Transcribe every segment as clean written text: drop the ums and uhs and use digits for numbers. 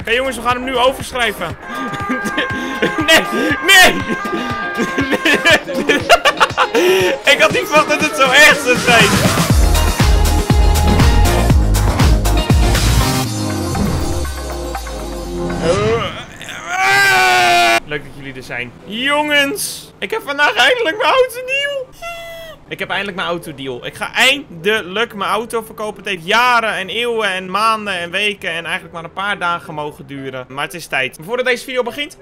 Oké, jongens, we gaan hem nu overschrijven. Nee, nee! Ik had niet verwacht dat het zo erg zou zijn. Leuk dat jullie er zijn. Jongens, ik heb vandaag eindelijk mijn autodeal. Ik heb eindelijk mijn autodeal. Ik ga eindelijk mijn auto verkopen. Het heeft jaren en eeuwen en maanden en weken en eigenlijk maar een paar dagen mogen duren. Maar het is tijd. Voordat deze video begint,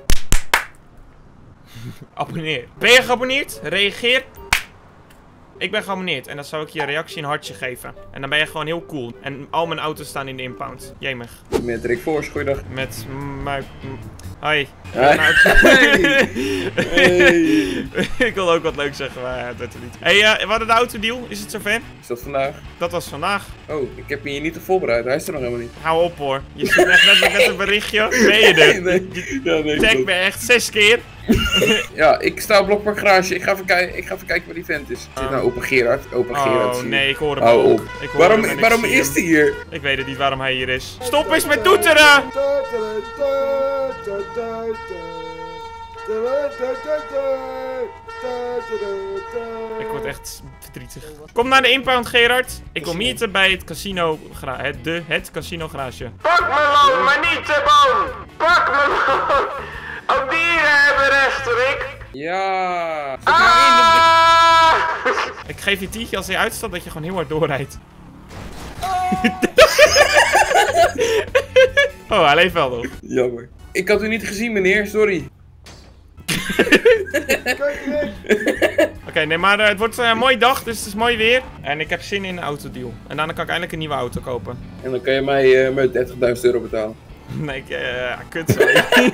abonneer. Ben je geabonneerd? Reageer. Ik ben geabonneerd en dan zou ik je reactie een hartje geven. En dan ben je gewoon heel cool. En al mijn auto's staan in de impound. Jemig. Met Rick Voors, goeiedag. Met Hoi. Hey. Hey. Ik wil ook wat leuk zeggen, maar het werd er niet. Hey, we hadden de autodeal. Is het zover? Is dat vandaag? Dat was vandaag. Oh, ik heb me hier niet op voorbereid. Hij is er nog helemaal niet. Hou op hoor. Je stuurt echt net een berichtje. Ben je er? Nee, Tag me echt 6 keer. Ja, ik sta op Blokpark Garage. Ik ga even kijken waar die vent is. Zit nou open Gerard? Open Gerard. Oh nee, ik hoor hem Hou ook. op. Ik hoor hem Waarom is hij hier? Ik weet het niet waarom hij hier is. Stop eens met toeteren! Ik word echt verdrietig. Kom naar de impound, Gerard. Ik wil meeten bij het casino. Het casino garage. Pak me man, maar niet de boom! Pak me man! Ook dieren hebben recht, Rick! Ja. Ah! Ik geef je tientje als hij uitstaat dat je gewoon heel hard doorrijdt. Oh, hij leeft wel nog. Jammer. Ik had u niet gezien, meneer. Sorry. Oké, nee, maar het wordt een mooie dag, dus het is mooi weer. En ik heb zin in een autodeal. En daarna kan ik eindelijk een nieuwe auto kopen. En dan kan je mij met €30.000 betalen. Nee, kut zo.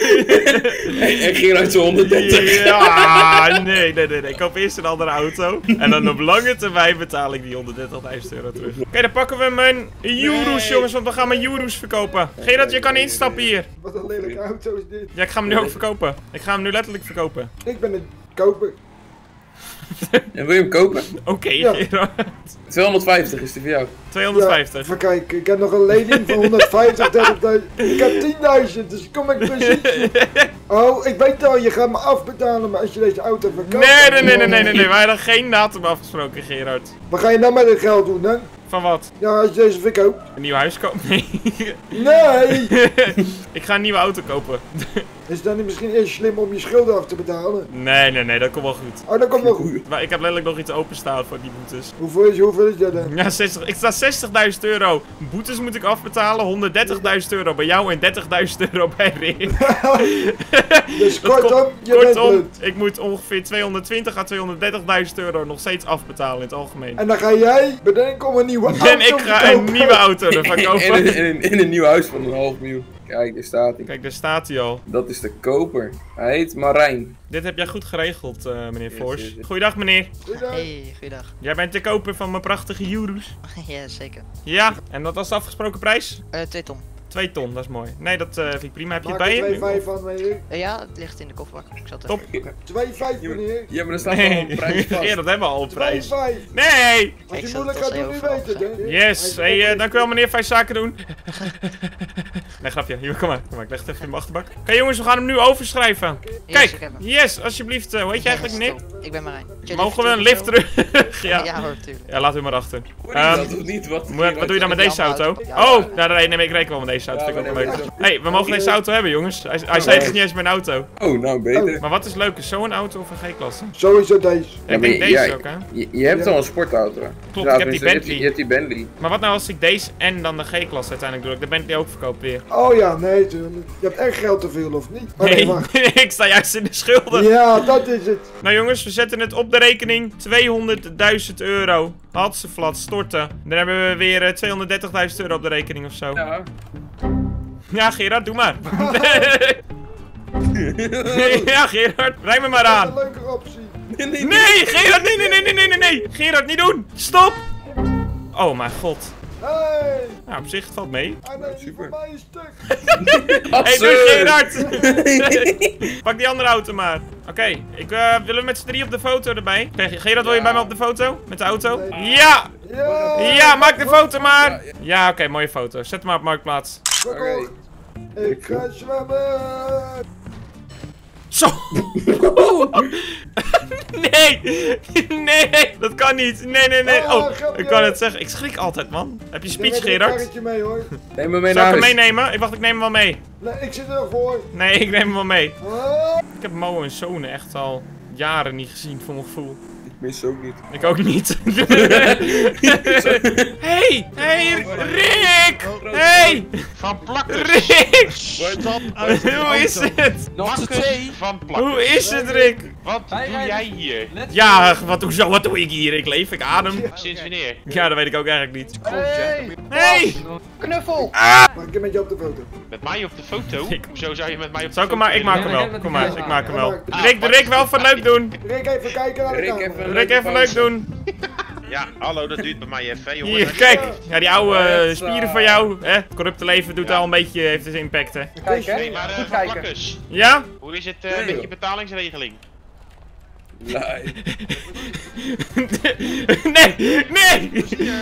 En Gerard zo 130. Ja, nee. Ik koop eerst een andere auto. En dan op lange termijn betaal ik die €130.000 terug. Oké, dan pakken we mijn Euro's, jongens, want we gaan mijn Euro's verkopen. Gerard, je kan instappen hier. Wat een lelijke auto is dit. Ja, ik ga hem nu ook verkopen. Ik ga hem nu letterlijk verkopen. Ik ben een koper. En wil je hem kopen? Oké, Ja. Gerard. 250 is die voor jou. 250. Even kijken, ik heb nog een lening van 150, 30.000. Ik heb 10.000, dus kom ik precies. Oh, ik weet al, je gaat me afbetalen, maar als je deze auto verkoopt... Nee. Wij hadden geen datum afgesproken, Gerard. Wat ga je nou met het geld doen, hè? Van wat? Ja, als je deze verkoopt. Een nieuw huis kopen? Nee. Nee! Ik ga een nieuwe auto kopen. Is het dan niet misschien eerst slim om je schulden af te betalen? Nee, dat komt wel goed. Oh, dat komt wel goed. Maar ik heb letterlijk nog iets openstaan voor die boetes. Hoeveel is dat dan? Ja, 60. Ik sta €60.000. Boetes moet ik afbetalen, €130.000 bij jou en €30.000 bij Rick. Dus kortom, je bent blut. Ik moet ongeveer €220.000 à €230.000 nog steeds afbetalen in het algemeen. En dan ga jij bedenken om een nieuwe auto En ik ga een nieuwe auto ervan kopen. En een nieuw huis van €500.000. Kijk, daar staat hij. Kijk, daar staat hij al. Dat is de koper. Hij heet Marijn. Dit heb jij goed geregeld, meneer Voors. yes. Goeiedag, meneer. Hey, goeiedag. Jij bent de koper van mijn prachtige Euro's. Ja, zeker. Ja, en wat was de afgesproken prijs? 2 ton. 2 ton, dat is mooi. Nee, dat vind ik prima. Heb je het Maak bij er je? 2,5 van, meneer. Ja, het ligt in de kofferbak. Ik zat er. Top. 2,5, meneer. Ja, maar er staat al een prijs vast. Ja, dat hebben we al op prijs. 2,5. Nee! Als Ik je zat moeilijk het gaat al doen, nu even weet het, hè? Yes, hey, dank u wel meneer, fijn zaken doen. Nee, grapje. Hier, kom maar. Ik leg het even in mijn achterbak. Oké, jongens, we gaan hem nu overschrijven. Yes, Kijk, ik heb hem. yes, alsjeblieft. Hoe heet je eigenlijk, meneer? Ik ben Marijn. Mogen we een lift terug? Ja, Ja. hoor, tuurlijk. Ja, laat u maar achter. Hoor je dat of niet? Wat Wat doe je dan met die deze andere auto? auto. Oh, nee, ik reken wel met deze auto. Ja, Vind ik ook maar leuk. nee, Hey, we mogen deze auto hebben, jongens. Hij zei het niet eens mijn auto. Oh, nou beter. Maar wat is leuk? Is zo'n auto of een G-klasse? Sowieso deze. Ja, ik denk deze ook, hè? Je hebt al een sportauto. Klopt, Ja, ik heb die dus Bentley. Je hebt die Bentley. Maar wat nou als ik deze en dan de G-klasse uiteindelijk doe? Ik de Bentley ook verkoop weer. Oh ja, nee, tuurlijk. Je hebt echt geld te veel, of niet? Oh, Nee, wacht. ik sta juist in de schulden. Ja, dat is het. Nou jongens, we zetten het op de rekening. €200.000. Hatseflat, storten. Dan hebben we weer €230.000 op de rekening of zo. Ja. Ja, Gerard, doe maar. Ja, Gerard, rij me maar Dat is aan. een leuke optie. Nee, Gerard, nee. Gerard, niet doen. Stop. Oh mijn god. Hey! Nou, op zich, het valt mee. Ah, nee, Super. voor mij een stuk. Hey, doe Gerard. Pak die andere auto maar. Oké, willen we met z'n drie op de foto erbij? Oké, Gerard, wil je bij me op de foto? Met de auto? Ja! Ja! Ja, maak de foto maar! Ja, oké, mooie foto. Zet hem maar op Marktplaats. Verkocht. Ik ga zwemmen. Zo! Nee! Nee! Dat kan niet! Nee! Oh, ik kan het zeggen. Ik schrik altijd, man. Heb je speech, Ik Gerard? karretje mee, hoor. Neem me mee Zal naar ik hem huis. meenemen? Ik neem hem wel mee. Nee, ik zit er nog voor. Nee, ik neem hem wel mee. Ah. Ik heb Mo en Sone echt al jaren niet gezien, voor mijn gevoel. Ik mis ze ook niet. Ik ook niet. Hey, Rick! Hey, Van plakkers. Rick! Stap uit de Hoe is auto. het? Plakkers van plakkers. Hoe is het, Rick? Wat doe jij hier? Ja, wat doe ik hier? Ik leef, ik adem. Sinds wanneer? Ja, dat weet ik ook eigenlijk niet. Hey! Hey! Knuffel! Mag ik met je op de foto? Met mij op de foto? Hoezo zou je met mij op de Zal ik hem foto maar? Ik maak hem willen? wel. Kom maar, ik maak hem wel. Ah, Rick, wel even leuk doen. Rick, even kijken naar de Rick, camera. even- Rick, even leuk doen. Ja, hallo, dat duurt bij mij even, jongen. Hier, kijk. Ja, die oude spieren van jou. Hè? Het corrupte leven doet al een beetje, heeft dus impact, hè. Kijk, hè? Nee, maar van plakkers. Ja? Hoe is het met je betalingsregeling? Nee. Nee!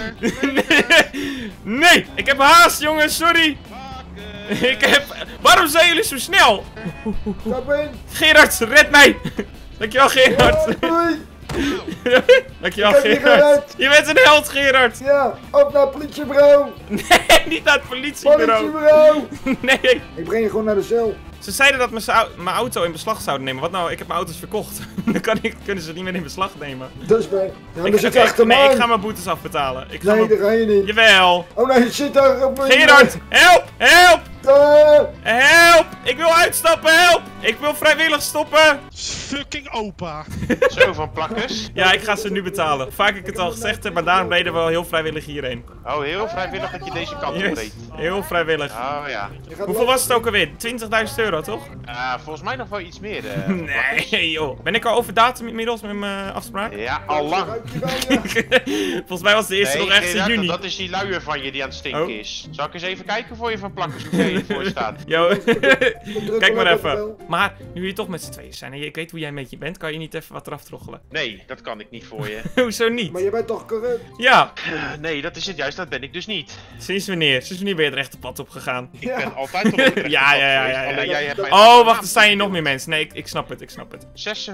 Nee! Ik heb haast, jongens, sorry! Waarom zijn jullie zo snel? Stap in. Gerard, red mij! Dankjewel, Gerard! Doei. Dankjewel, Ik heb je Gerard! gered. Je bent een held, Gerard! Ja, op naar het politiebureau. Nee, niet naar het politiebureau! Politiebureau. Nee! Ik breng je gewoon naar de cel. Ze zeiden dat mijn auto in beslag zouden nemen. Wat nou? Ik heb mijn auto's verkocht. Dan kunnen ze het niet meer in beslag nemen. Dus ben. Ja, dan Ik, zit je achter me nee, ik aan. ga mijn boetes afbetalen. Ik ga Nee, mijn... dat ga je niet. Jawel! Oh nee, je zit daar op mijn... Gerard, help! Help! Ah. Help! Ik wil uitstappen, help! Ik wil vrijwillig stoppen! Fucking opa. Zo, van plakkers. Ja, ik ga ze nu betalen. Vaak heb ik het al gezegd, heb, maar daarom reden we wel heel vrijwillig hierheen. Oh, heel vrijwillig dat je deze kant op Yes, reed. heel vrijwillig. Oh ja. Je gaat Hoeveel was het ook alweer? 20.000 euro, toch? Volgens mij nog wel iets meer. Nee, joh. Ben ik al over datum inmiddels met mijn afspraak? Ja, al lang. Volgens mij was de eerste nog ergens in Gerard, juni. dat is die luier van je die aan het stinken Oh. is. Zal ik eens even kijken voor je van plakkers hoe jij ervoor staat? Yo, kijk maar wel even. op. Maar nu jullie toch met z'n tweeën zijn en ik weet hoe jij een beetje bent, kan je niet even wat eraf troggelen? Nee, dat kan ik niet voor je. Hoezo niet? Maar je bent toch corrupt? Ja, Nee, dat is het juist, dat ben ik dus niet. sinds wanneer? Sinds wanneer ben je het rechte pad op gegaan? Ik ben altijd op het rechte Ja, pad ja, ja, geweest, ja, ja. alleen jij hebt mij Oh, wacht, er staan hier nog meer mensen. Nee, ik snap het, ik snap het.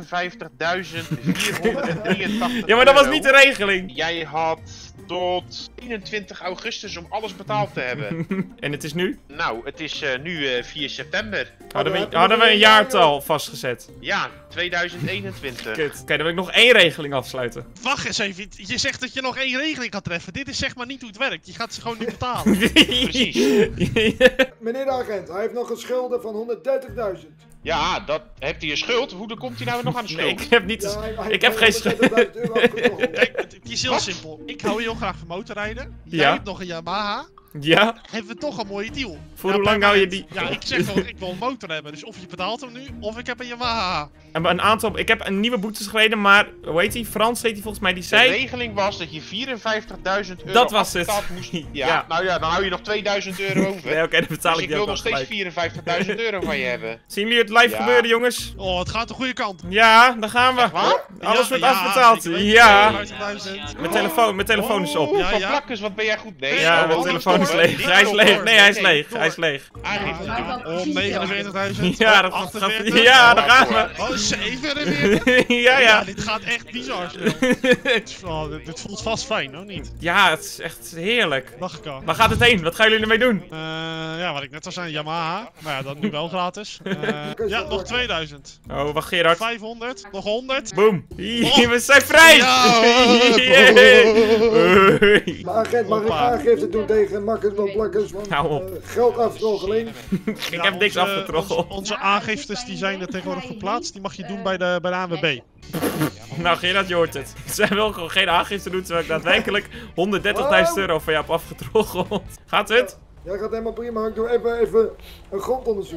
56.483 Ja, maar dat was euro. niet de regeling. Jij had tot 21 augustus om alles betaald te hebben. En het is nu? Nou, het is nu 4 september. Hadden we een jaartal vastgezet. Ja, 2021. Kut. Oké, dan wil ik nog één regeling afsluiten. Wacht eens even. Je zegt dat je nog één regeling gaat treffen. Dit is zeg maar niet hoe het werkt. Je gaat ze gewoon niet betalen. Precies. Meneer de agent, hij heeft nog een schulden van 130.000. Ja, dat heeft hij een schuld. Hoe komt hij nou nog aan de Nee, schuld? ik heb niet... Ja, hij Ik heb heeft geen 130.000 euro afgetrokken. Kijk, het is heel simpel. Ik hou heel graag van motorrijden. Jij Ja. hebt nog een Yamaha. Ja? Hebben we toch een mooie deal. Voor Ja, hoe lang hou je die? Ja, ik zeg gewoon, ik wil een motor hebben. Dus of je betaalt hem nu, of ik heb een Yamaha. En een aantal... Ik heb een nieuwe boetes gereden, maar... Hoe heet die? Frans heet die volgens mij. Die De zei... regeling was dat je 54.000 euro Dat was het. afbetaald moest. Ja, Ja. nou ja, dan hou je nog 2000 euro over. Nee, oké, dan betaal Dus ik ik die wil ook nog wel steeds gelijk. 54.000 euro van je hebben. Zien jullie het live Ja. gebeuren, jongens? Oh, het gaat de goede kant. Ja, daar gaan we. Echt waar? Alles wordt Ja, afbetaald. zeker weten. Ja. 50.000. Mijn telefoon is op. Oeh, van ja. plakkers, wat ben jij goed? Nee, Ja, oh, mijn oh, telefoon is door. leeg. Niet Hij is door. leeg. Nee, hij is Nee, leeg. door. Hij is leeg. Aangifte doen. Om 49.000. Ja, om dat gaat... 48. Ja, daar gaan we. Oh, 47. Ja, ja. Dit gaat echt bizar snel. Oh, dit voelt vast fijn, hoor niet? Ja, het is echt heerlijk. Dacht ik al. Waar gaat het heen? Wat gaan jullie ermee doen? Ja, wat ik net al zei, Yamaha. Maar ja, dat nu wel gratis. Ja, nog 2000. Oh, wacht Gerard. 500. Nog 100. Boom. Hier, we zijn vrij! Ja, Hey. Maar agent, mag ik Hoppa. aangifte doen tegen makkers van plakkers van Hou op. geldaftroggeling? Ik heb niks afgetroggeld. Onze aangiftes die zijn er tegenwoordig geplaatst. Die mag je doen bij de ANWB. Nou, Gerard, je hoort het. Zij wil gewoon geen aangifte doen, terwijl ik daadwerkelijk 130.000 euro van jou heb afgetroggeld. Gaat het? Ja, gaat helemaal prima. Ik doe even een grondonderzoek.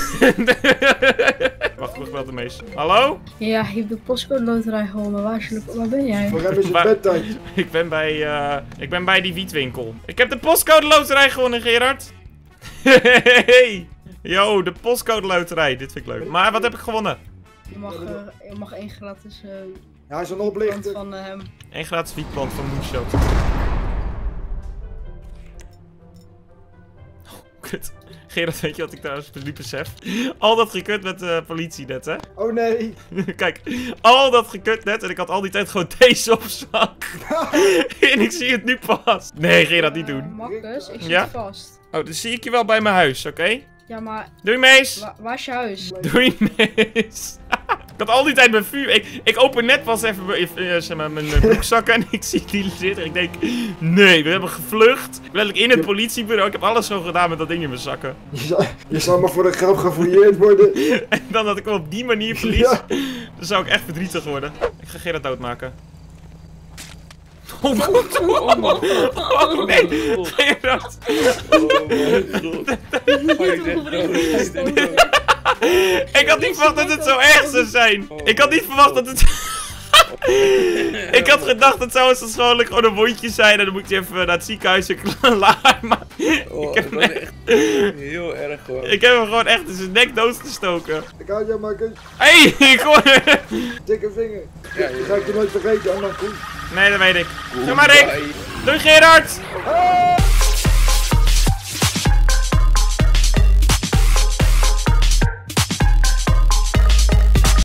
Wacht, ik wel de meest. Hallo? Ja, je hebt de postcode loterij gewonnen. Waar ben jij? Voor hem is het Waar- bedtijd. Ik ben bij die wietwinkel. Ik heb de postcode loterij gewonnen, Gerard. Hey. Yo, de postcode loterij. Dit vind ik leuk. Maar wat heb ik gewonnen? Je mag één gratis Ja, hij is een plant oplichter. van hem. Eén gratis wietplant van Moonshot. kut. Gerard, weet je wat ik trouwens nu besef? Al dat gekut met de politie net, hè? Oh nee. Kijk, al dat gekut net en ik had al die tijd gewoon deze op zak. En ik zie het nu pas. Nee, Gerard, niet doen. Marcus, ik zit Ja? vast. Oh, dan zie ik je wel bij mijn huis, oké? Ja, maar Doei, Mees! waar is je huis? Doei, Mees! Ik had al die tijd mijn vuur. Ik open net pas even zeg maar, mijn broekzakken en ik zie die zitten. Ik denk, nee, we hebben gevlucht. Letterlijk in het politiebureau. Ik heb alles zo gedaan met dat ding in mijn zakken. Je zal maar voor de grap gefouilleerd worden. En dan dat ik hem op die manier verlies, Ja. dan zou ik echt verdrietig worden. Ik ga Gerard doodmaken. Oh nee, Gerard. Ik had niet verwacht dat het zo erg zou zijn. Ik had niet verwacht dat het... Ik had gedacht dat zou waarschijnlijk gewoon een wondje zijn en dan moet je even naar het ziekenhuis en klaar. Maar Oh, ik heb dat is echt heel erg gewoon. Ik heb hem gewoon echt in zijn nek doodgestoken. Ik hou jou maar een Hé, ik hoor... dikke vinger. Ja, Die ga ik je nooit vergeten, en dan goed. Nee, dat weet ik. Doe maar, Rick. Doei, Gerard.